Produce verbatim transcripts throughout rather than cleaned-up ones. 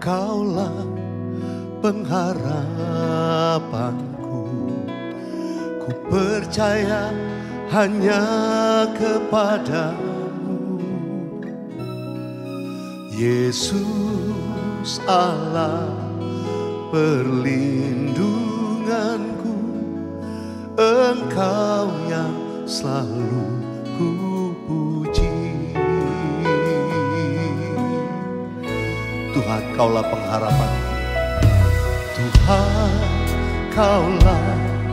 Engkaulah pengharapanku, ku percaya hanya kepadamu. Yesus Allah perlindunganku, Engkau yang selalu ku puji. Tuhan, Kaulah pengharapanku, Tuhan, Kaulah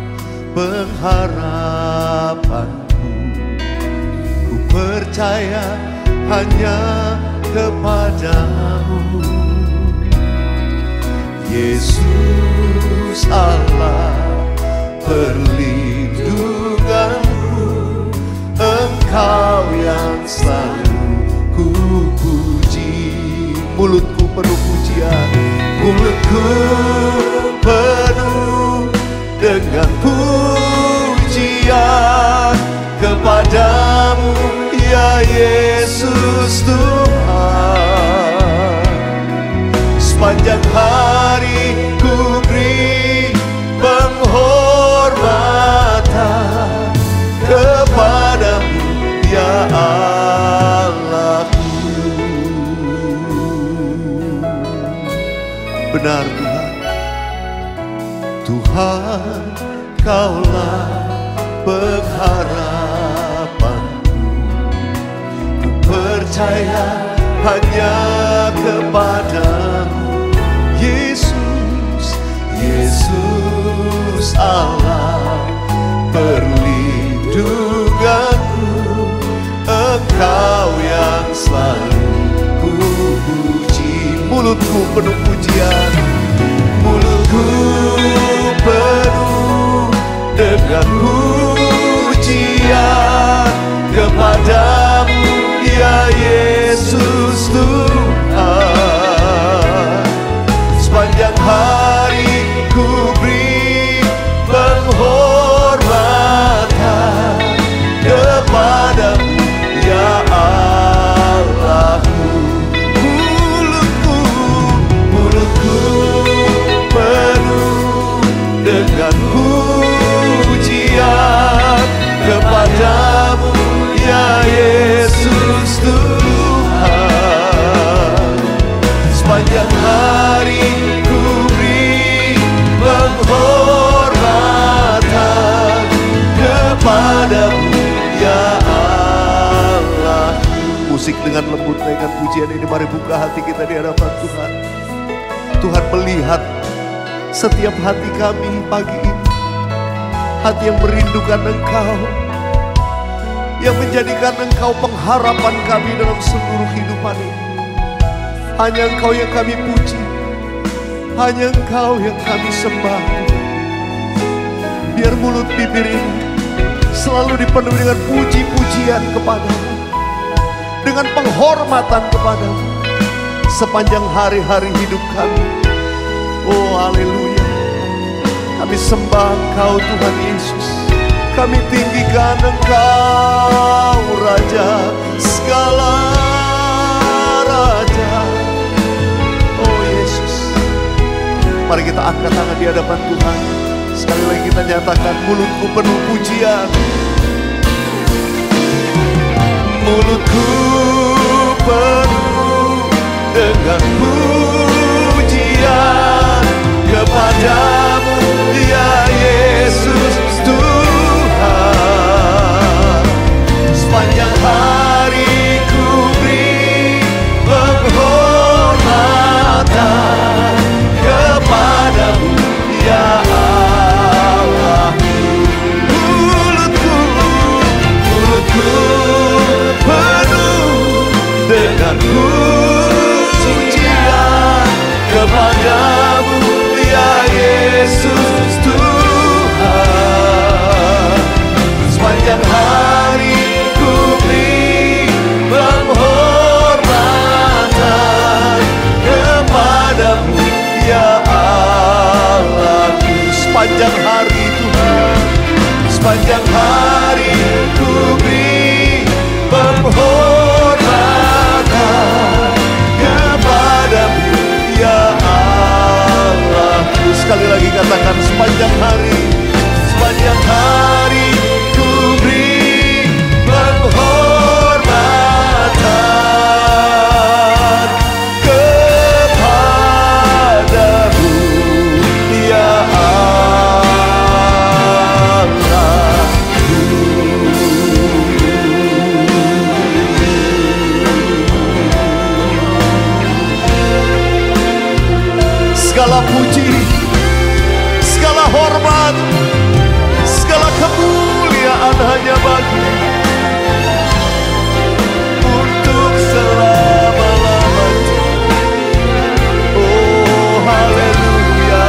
pengharapanku, ku percaya hanya kepadamu. Yesus Allah perlindunganku, Engkau yang selalu ku puji. Mulutku penuh pujian, mulutku penuh dengan pujian kepadamu, ya Yesus Tuhan. Sepanjang hari ku beri penghormatan kepadamu, ya Allahku. Benar Tuhan, Tuhan, Kaulah pengharapanku, ku percaya hanya kepadamu. Yesus, Yesus Allah perlindunganku, Engkau yang selalu ku puji. Mulutku penuh pujian, mulutku penuh dengan pujian kepadamu, ya Yesus Tuhan. Sepanjang hari ku beri penghormatan kepadamu, ya Allahku. Mulutku, mulutku penuh dengan pujian kepadamu, ya Yesus Tuhan. Sepanjang hari ku beri penghormatan kepadamu, ya Allah. Musik dengan lembut naikkan pujian ini, mari buka hati kita di hadapan Tuhan. Tuhan melihat setiap hati kami pagi ini, hati yang merindukan Engkau, yang menjadikan Engkau pengharapan kami dalam seluruh kehidupan ini. Hanya Engkau yang kami puji, hanya Engkau yang kami sembah. Biar mulut bibir ini selalu dipenuhi dengan puji-pujian kepadamu, dengan penghormatan kepadamu sepanjang hari-hari hidup kami. Oh haleluya, kami sembah Engkau Tuhan Yesus. Kami tinggikan Engkau Raja segala raja. Oh Yesus, mari kita angkat tangan di hadapan Tuhan. Sekali lagi kita nyatakan, mulutku penuh pujian, mulutku penuh dengan pujian kepadamu, ya Yesus Tuhan. Sepanjang hari ku beri penghormatan kepadamu, ya Allah. Mulutku, mulutku penuh dengan pujian kepadamu, ya Yesus Tuhan. Sepanjang hari ku beri penghormatan kepadamu, ya Allahku. Sepanjang hari Tuhan, sepanjang hari ku beri penghormatan kepadamu, ya segala puji, segala hormat, segala kemuliaan hanya bagi untuk selama-lamanya. Oh haleluya.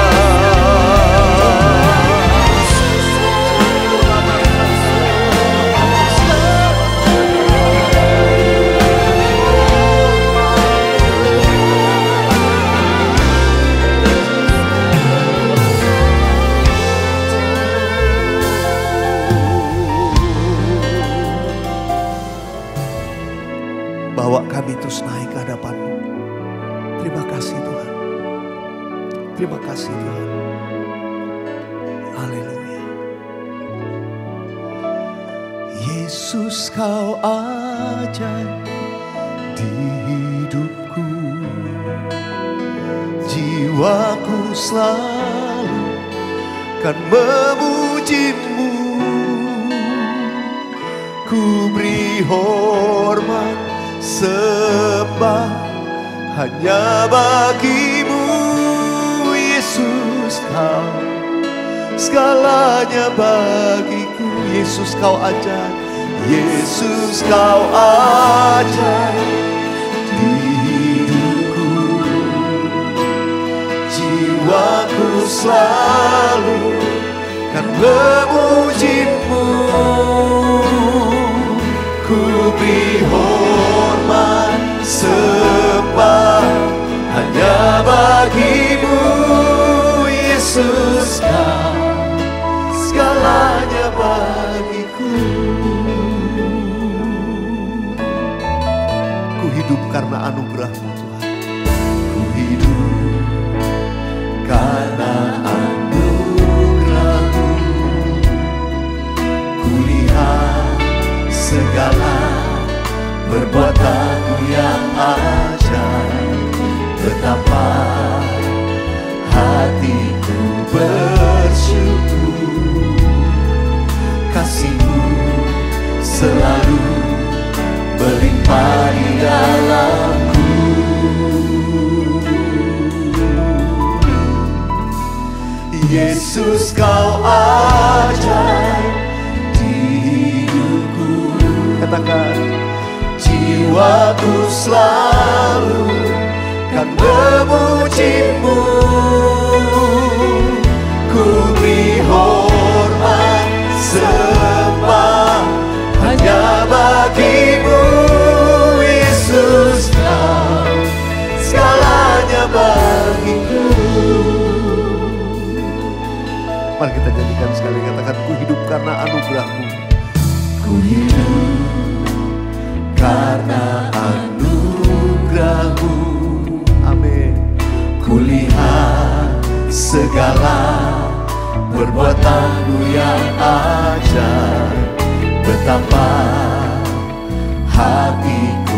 Bawa kami terus naik ke hadapan-Mu. Terima kasih Tuhan. Terima kasih Tuhan. Haleluya. Yesus Kau ajaib di hidupku. Jiwaku selalu kan memuji-Mu. Ku beri hormat sembah hanya bagi-Mu, Yesus. Kau segalanya bagiku. Yesus Kau ajaib, Yesus Kau ajaib di hidupku. Jiwaku selalu kan memuji-Mu. Ku beri hormat sembah hanya bagi-Mu, Yesus. Kau segalanya bagiku. Ku hidup karena anugerah-Mu Tuhan. Ku hidup karena anugerah-Mu. Ku lihat segala perbuatan-Mu yang ajaib, betapa hatiku bersyukur. Kasih-Mu selalu melimpah di dalamku. Yesus Kau ajaib di hidupku. Katakan, jiwaku selalu kan memuji-Mu. Ku beri hormat sembah hanya bagi-Mu, Yesus. Kau segalanya bagiku. Mari kita nyanyikan sekali, katakan, ku hidup karena anugerah-Mu. Ku hidup karena anugerah-Mu. Amin. Kulihat segala perbuatan-Mu yang ajaib, betapa hatiku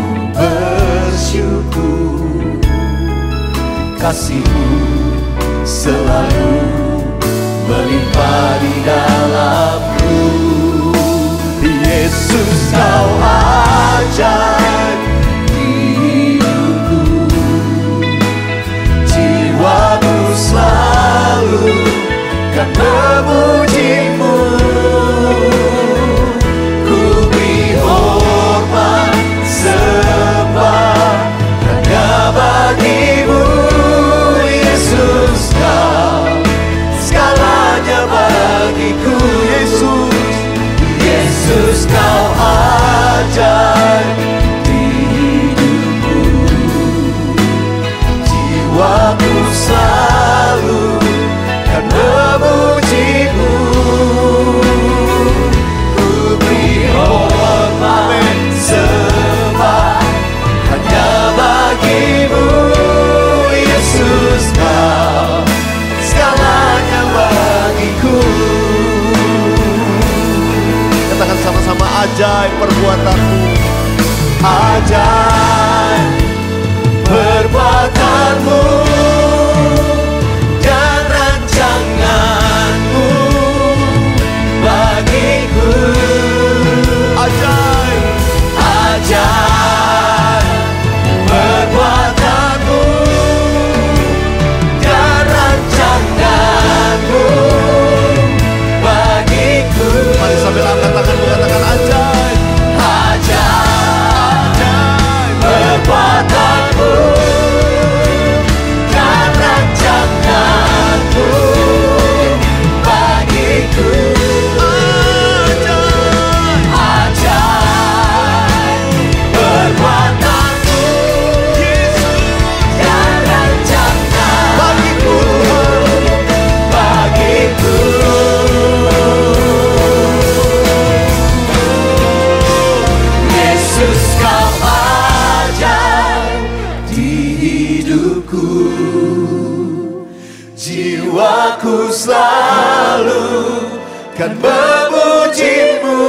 bersyukur. Kasih-Mu selalu melimpah di dalamku. Yesus Kau ajaib di hidupku. Jiwaku selalu kan memuji-Mu. Ku beri hormat sembah hanya bagi-Mu, Yesus. Kau segalanya bagiku, Yesus. Yesus Kau ajaib di hidupku. Jiwaku selalu kan memuji-Mu. Ku beri hormat sembah hanya bagi-Mu, Yesus. Kau segalanya bagiku. Katakan sama-sama, ajaib perbuatan-Mu. Ajaib perbuatan-Mu dan rancangan-Mu bagiku. Ajaib, ajaib perbuatan-Mu dan Jiwaku selalu kan memuji-Mu,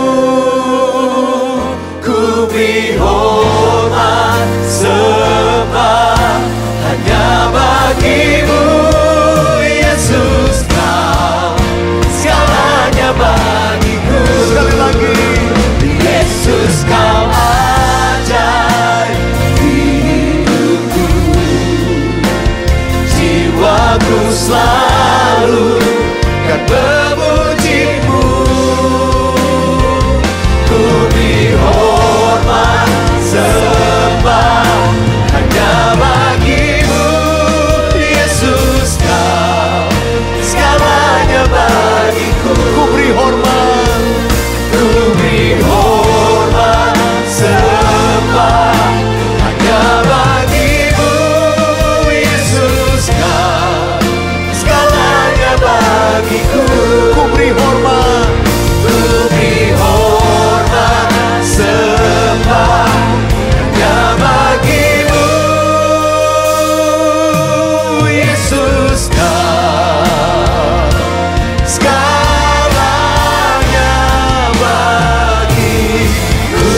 ku beri hormat sembah hanya bagi-Mu, Yesus, Kau segalanya bagiku. Sekali lagi, Yesus, Kau ajaib di hidupku, jiwaku selalu kan memuji-Mu, ku beri hormat sembah hanya bagi-Mu, Yesus, Kau segalanya bagiku. Ku beri hormat, ku beri hormat sembah hanya bagi-Mu, Yesus, Kau segalanya bagiku. Ku beri hormat, ku beri hormat sembah hanya bagi-Mu, Yesus, Kau segalanya bagiku.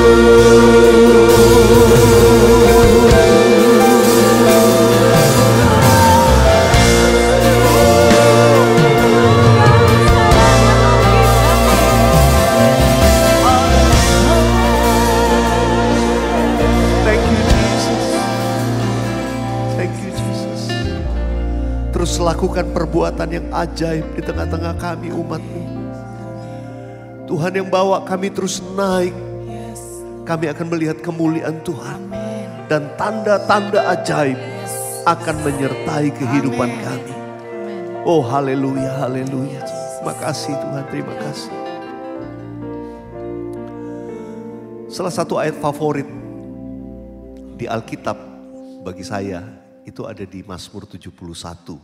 Thank you, Jesus. Thank you, Jesus. Terus lakukan perbuatan yang ajaib di tengah-tengah kami, umat-Mu. Tuhan yang bawa kami terus naik. Kami akan melihat kemuliaan Tuhan. Dan tanda-tanda ajaib akan menyertai kehidupan kami. Oh, haleluya, haleluya. Terima kasih Tuhan, terima kasih. Salah satu ayat favorit di Alkitab bagi saya itu ada di Mazmur tujuh puluh satu.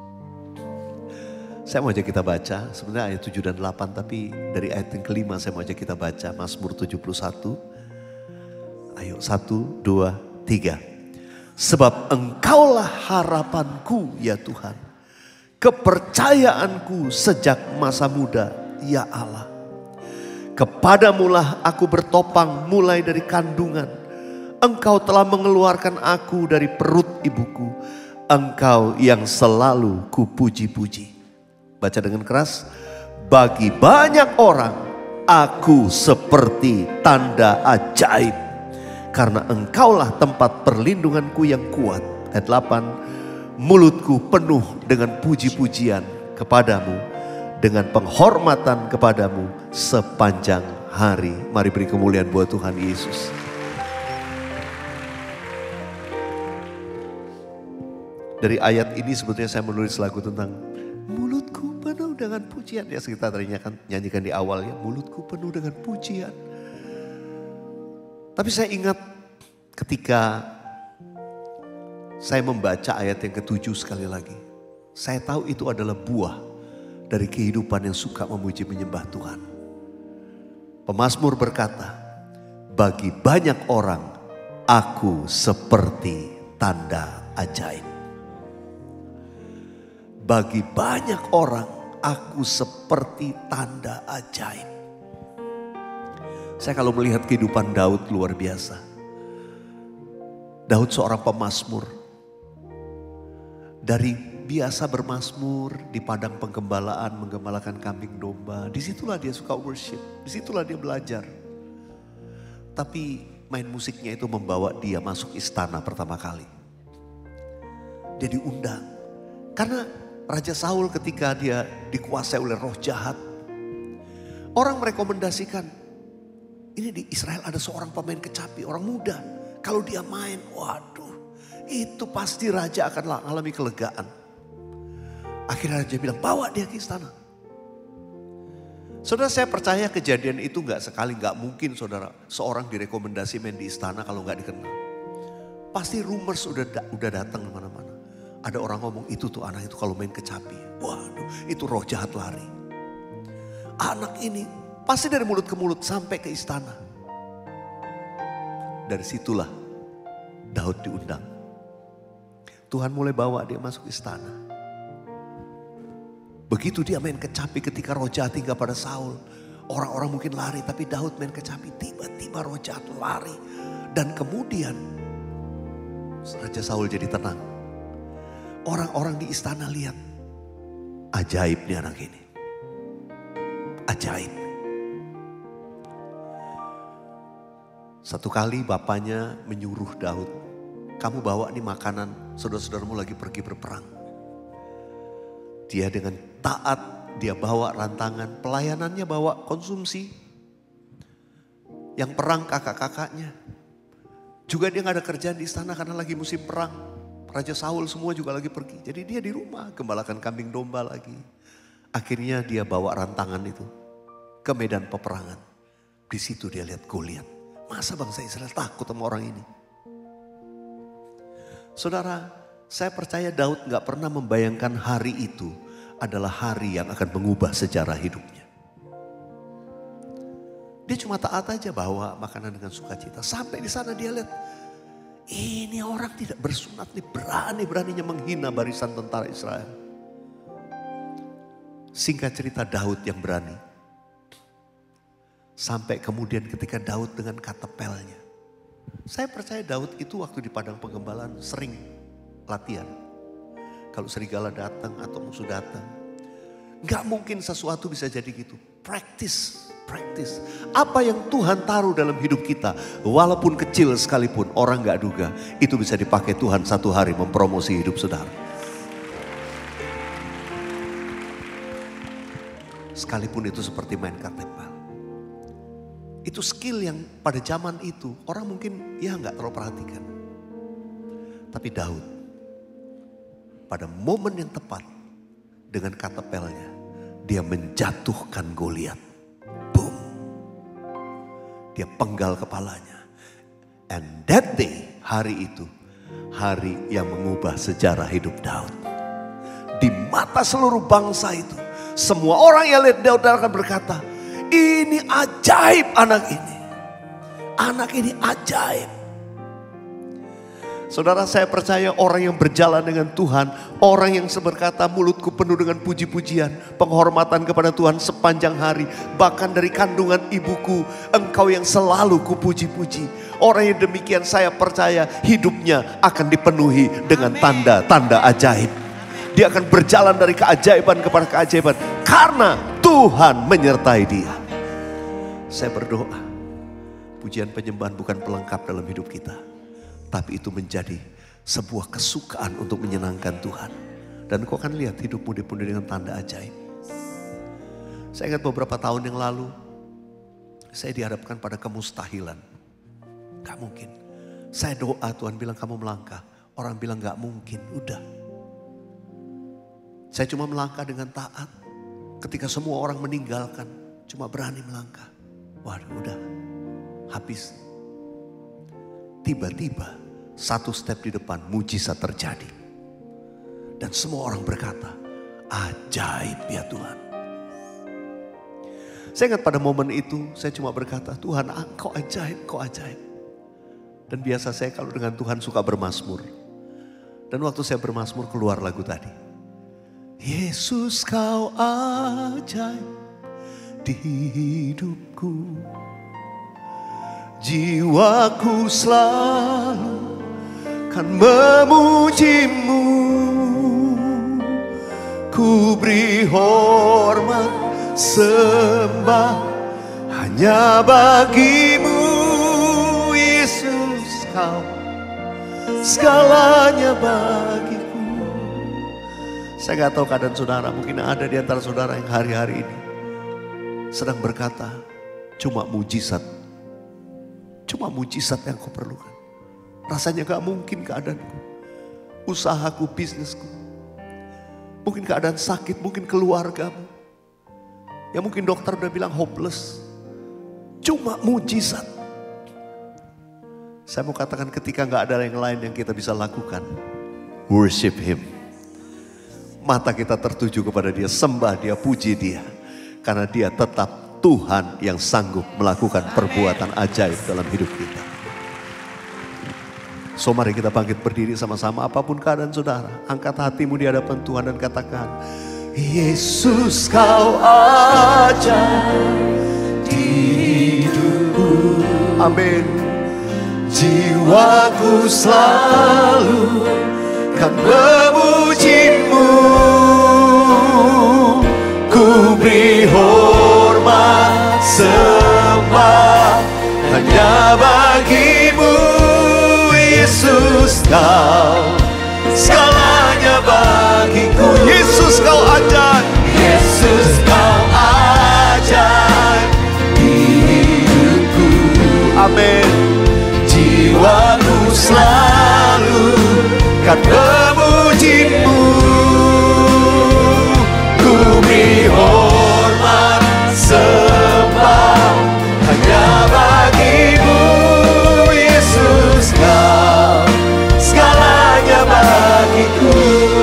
Saya mau ajak kita baca, sebenarnya ayat tujuh dan delapan, tapi dari ayat yang kelima saya mau ajak kita baca Mazmur tujuh puluh satu. Ayo, satu, dua, tiga. Sebab Engkaulah harapanku ya Tuhan, kepercayaanku sejak masa muda ya Allah. Kepadamulah aku bertopang mulai dari kandungan. Engkau telah mengeluarkan aku dari perut ibuku. Engkau yang selalu kupuji-puji. Baca dengan keras. Bagi banyak orang aku seperti tanda ajaib, karena Engkaulah tempat perlindunganku yang kuat. Ayat delapan. Mulutku penuh dengan puji-pujian kepadamu, dengan penghormatan kepadamu sepanjang hari. Mari beri kemuliaan buat Tuhan Yesus. Dari ayat ini sebetulnya saya menulis lagu tentang mulutku penuh dengan pujian. Ya, kita tadinya kan nyanyikan di awal ya, mulutku penuh dengan pujian. Tapi saya ingat ketika saya membaca ayat yang ketujuh sekali lagi. Saya tahu itu adalah buah dari kehidupan yang suka memuji menyembah Tuhan. Pemazmur berkata, bagi banyak orang aku seperti tanda ajaib. Bagi banyak orang aku seperti tanda ajaib. Saya kalau melihat kehidupan Daud luar biasa. Daud seorang pemazmur. Dari biasa bermazmur di padang penggembalaan, menggembalakan kambing domba. Disitulah dia suka worship, disitulah dia belajar. Tapi main musiknya itu membawa dia masuk istana pertama kali. Dia diundang. Karena Raja Saul ketika dia dikuasai oleh roh jahat. Orang merekomendasikan, ini di Israel ada seorang pemain kecapi, orang muda. Kalau dia main, waduh, itu pasti raja akan alami kelegaan. Akhirnya raja bilang, bawa dia ke istana. Saudara, saya percaya kejadian itu gak sekali, gak mungkin saudara seorang direkomendasi main di istana kalau gak dikenal. Pasti rumors udah udah datang kemana-mana. Ada orang ngomong itu tuh anak itu kalau main kecapi. Waduh, itu roh jahat lari. Anak ini pasti dari mulut ke mulut sampai ke istana. Dari situlah Daud diundang. Tuhan mulai bawa dia masuk istana. Begitu dia main kecapi ketika roh jahat tinggal pada Saul. Orang-orang mungkin lari, tapi Daud main kecapi. Tiba-tiba roh jahat lari. Dan kemudian Raja Saul jadi tenang. Orang-orang di istana lihat. Ajaib nih anak ini. Ajaib. Satu kali bapaknya menyuruh Daud. Kamu bawa nih makanan, saudara-saudaramu lagi pergi berperang. Dia dengan taat, dia bawa rantangan, pelayanannya bawa konsumsi. Yang perang kakak-kakaknya. Juga dia gak ada kerjaan di istana karena lagi musim perang. Raja Saul semua juga lagi pergi. Jadi dia di rumah gembalakan kambing domba lagi. Akhirnya dia bawa rantangan itu ke medan peperangan. Di situ dia lihat Goliat. Masa bangsa Israel takut sama orang ini? Saudara, saya percaya Daud gak pernah membayangkan hari itu adalah hari yang akan mengubah sejarah hidupnya. Dia cuma taat aja bawa makanan dengan sukacita. Sampai di sana dia lihat, ini orang tidak bersunat nih, berani-beraninya menghina barisan tentara Israel. Singkat cerita Daud yang berani. Sampai kemudian ketika Daud dengan katapelnya. Saya percaya Daud itu waktu di padang penggembalaan sering latihan. Kalau serigala datang atau musuh datang. Gak mungkin sesuatu bisa jadi gitu. Practice, practice. Apa yang Tuhan taruh dalam hidup kita. Walaupun kecil sekalipun orang gak duga. Itu bisa dipakai Tuhan satu hari mempromosi hidup saudara. Sekalipun itu seperti main katapel. Itu skill yang pada zaman itu orang mungkin ya gak terlalu perhatikan. Tapi Daud pada momen yang tepat dengan katapelnya dia menjatuhkan Goliat. Boom. Dia penggal kepalanya. And that day, hari itu, hari yang mengubah sejarah hidup Daud. Di mata seluruh bangsa itu, semua orang yang lihat Daud akan berkata, ini ajaib anak ini. Anak ini ajaib. Saudara, saya percaya orang yang berjalan dengan Tuhan, orang yang berkata mulutku penuh dengan puji-pujian, penghormatan kepada Tuhan sepanjang hari, bahkan dari kandungan ibuku, engkau yang selalu kupuji-puji. Orang yang demikian saya percaya hidupnya akan dipenuhi dengan tanda-tanda ajaib. Dia akan berjalan dari keajaiban kepada keajaiban karena Tuhan menyertai dia. Saya berdoa, pujian penyembahan bukan pelengkap dalam hidup kita. Tapi itu menjadi sebuah kesukaan untuk menyenangkan Tuhan. Dan kau akan lihat hidupmu dipenuhi dengan tanda ajaib. Saya ingat beberapa tahun yang lalu, saya dihadapkan pada kemustahilan. Gak mungkin. Saya doa Tuhan bilang kamu melangkah. Orang bilang gak mungkin, udah. Saya cuma melangkah dengan taat. Ketika semua orang meninggalkan, cuma berani melangkah. Waduh udah, habis. Tiba-tiba satu step di depan mujizat terjadi. Dan semua orang berkata, ajaib ya Tuhan. Saya ingat pada momen itu saya cuma berkata, Tuhan engkau ajaib, engkau ajaib. Dan biasa saya kalau dengan Tuhan suka bermazmur. Dan waktu saya bermazmur keluar lagu tadi. Yesus kau ajaib di hidupku. Jiwaku selalu kan memujimu. Ku beri hormat sembah hanya bagimu. Yesus kau segalanya bagiku. Saya gak tahu keadaan saudara. Mungkin ada di antara saudara yang hari-hari ini sedang berkata cuma mujizat. Cuma mujizat yang kau perlukan. Rasanya gak mungkin keadaanku. Usahaku, bisnisku. Mungkin keadaan sakit, mungkin keluargamu. yang mungkin dokter udah bilang hopeless, cuma mujizat. Saya mau katakan ketika gak ada yang lain yang kita bisa lakukan, worship Him. Mata kita tertuju kepada Dia, sembah Dia, puji Dia. Karena Dia tetap Tuhan yang sanggup melakukan perbuatan ajaib dalam hidup kita. So mari kita bangkit berdiri sama-sama, apapun keadaan saudara. Angkat hatimu di hadapan Tuhan dan katakan, Yesus kau ajaib di hidupku. Amin. Jiwaku selalu kan memuji-Mu. Ku beri hormat sembah hanya bagi-Mu, Yesus kau segalanya bagiku. Yesus kau ajaib, Yesus kau ajaib di hidupku. Amin. Jiwaku selalu kan memuji-Mu. Ku beri hormat sembah hanya bagi-Mu, Yesus kau segalanya bagiku.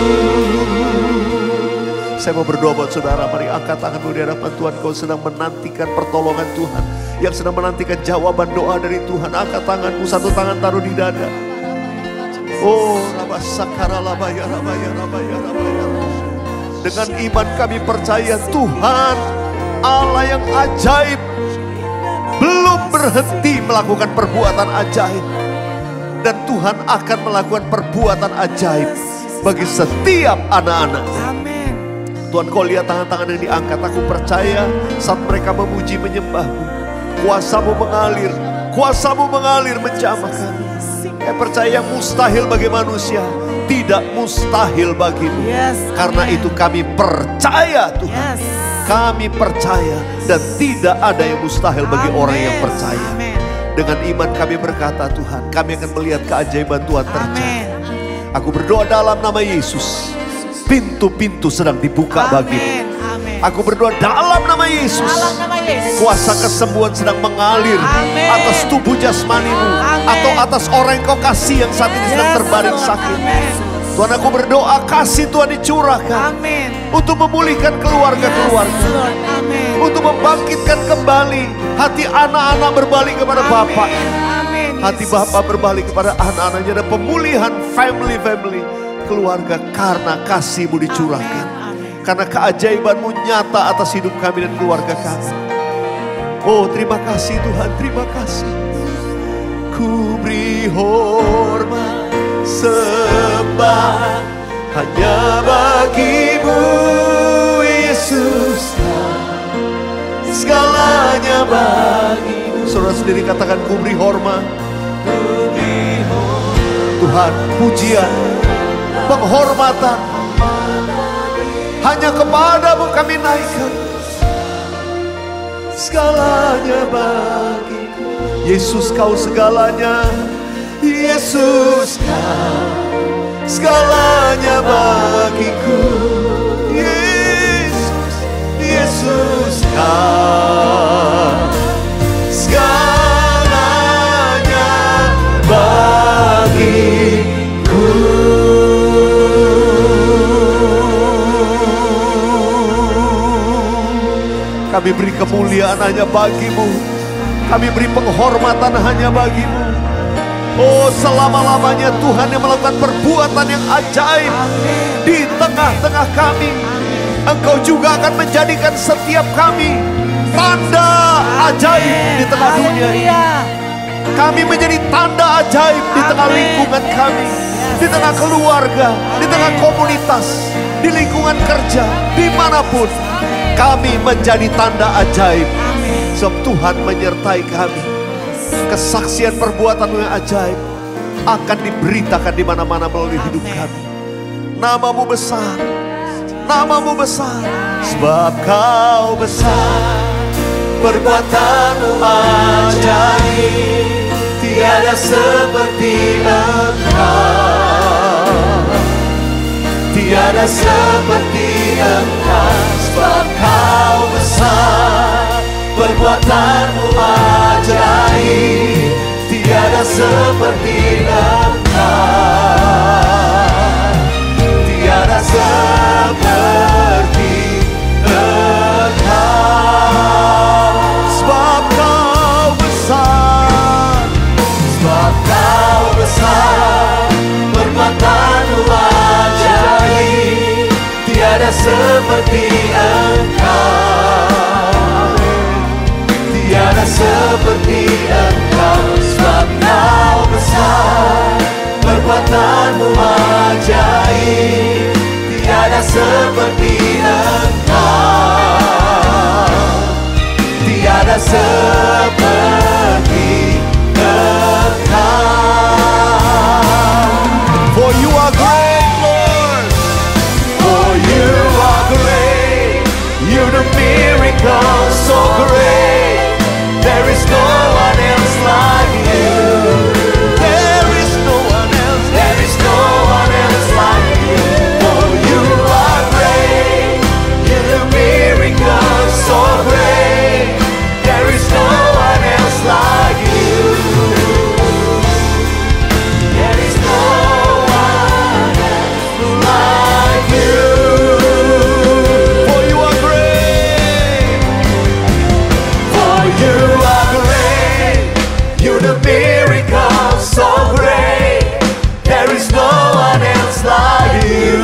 Saya mau berdoa buat saudara, mari angkat tanganmu di hadapan Tuhan. Kau sedang menantikan pertolongan Tuhan, yang sedang menantikan jawaban doa dari Tuhan. Angkat tanganmu, satu tangan taruh di dada. Oh, rabasakara labaya rabaya rabaya rabaya. Dengan iman kami percaya Tuhan Allah yang ajaib belum berhenti melakukan perbuatan ajaib. Dan Tuhan akan melakukan perbuatan ajaib bagi setiap anak-anak. Tuhan, kau lihat tangan-tangan yang diangkat. Aku percaya saat mereka memuji menyembah-Mu, kuasa-Mu mengalir, kuasa-Mu mengalir menjamah kami. Saya percaya yang mustahil bagi manusia tidak mustahil bagi-Mu. Yes, karena itu kami percaya Tuhan. Yes. Kami percaya dan tidak ada yang mustahil bagi amen. Orang yang percaya. Amen. Dengan iman kami berkata, Tuhan, kami akan melihat keajaiban Tuhan terjadi. Aku berdoa dalam nama Yesus, pintu-pintu sedang dibuka bagi-Mu. Aku berdoa dalam nama Yesus, dalam nama Yesus, kuasa kesembuhan sedang mengalir amen. Atas tubuh jasmani-Mu atau atas orang yang Kau kasih yang saat ini sedang terbaring sakit. Amen. Tuhan, aku berdoa kasih Tuhan dicurahkan amen. Untuk memulihkan keluarga-keluarga, yes, untuk membangkitkan kembali hati anak-anak berbalik kepada Bapa, hati Bapa berbalik kepada anak-anaknya, dan pemulihan family-family keluarga karena kasih-Mu dicurahkan. Karena keajaiban-Mu nyata atas hidup kami dan keluarga kami. Oh, terima kasih Tuhan, terima kasih. Ku beri hormat sembah hanya bagi-Mu, Yesus, segalanya bagi-Mu. Saudara sendiri katakan, ku beri hormat. Tuhan, pujian, penghormatan hanya kepada-Mu kami naikkan. Segalanya bagiku, Yesus kau segalanya, Yesus kau segalanya bagiku, Yesus, Yesus kau segalanya bagiku. Kami beri kemuliaan hanya bagi-Mu. Kami beri penghormatan hanya bagi-Mu. Oh, selama-lamanya Tuhan yang melakukan perbuatan yang ajaib di tengah-tengah kami. Engkau juga akan menjadikan setiap kami tanda ajaib di tengah dunia ini. Kami menjadi tanda ajaib di tengah lingkungan kami, di tengah keluarga, di tengah komunitas, di lingkungan kerja, dimanapun. Kami menjadi tanda ajaib. Sebab Tuhan menyertai kami. Kesaksian perbuatan-Mu yang ajaib akan diberitakan di mana-mana melalui hidup kami. Nama-Mu besar, nama-Mu besar. Sebab Kau besar, perbuatan-Mu ajaib, tiada seperti Engkau, tiada seperti Engkau. Sebab Kau besar, seperti Engkau, tiada seperti Engkau. Sebab Kau besar, sebab Kau besar, perbuatan-Mu ajaib, tiada seperti Engkau, tiada seperti Engkau. Sebab Kau besar, perbuatan-Mu ajaib, tiada seperti Engkau, tiada seperti Engkau. For you are great, Lord, for you are great, you do miracles so great, there is no one else like you. There is no one else, there is no one else like you. For you are great, you do miracles so great, there is no one else like you. There is no one else like you. For you are great, for you are great, you do miracles so great, there is no one else like you.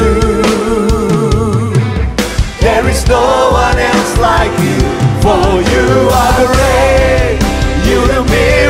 There is no one else like you. For you are great, you do miracles